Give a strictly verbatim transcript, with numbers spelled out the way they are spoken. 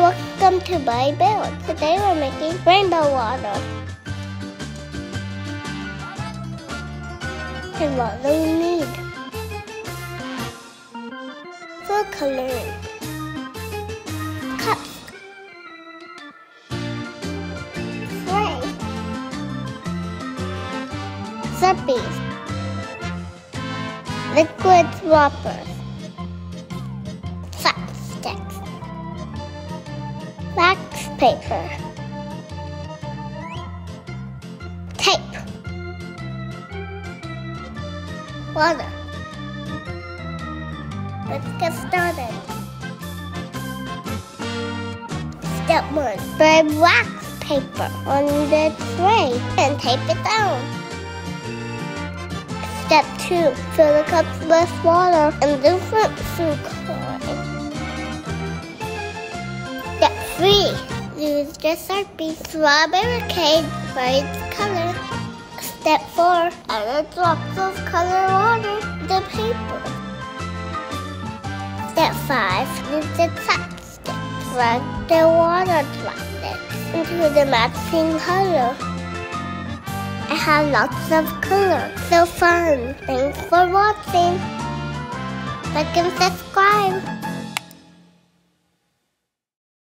welcome to my build. Today we're making rainbow water. And what do we need? Food coloring, cups, spray, Slurpees, liquid droppers, flat sticks, wax paper, tape, water. Let's get started. Step one, spread wax paper on the tray and tape it down. Step two, fill the cups with water and different food coloring. Step three, use the Slurpee strawberry cake for its color. Step four, add a drop of color water to the paper. Step five, use the top stick. Drag the water droplets into the matching color. I have lots of color. So fun. Thanks for watching. Like and subscribe.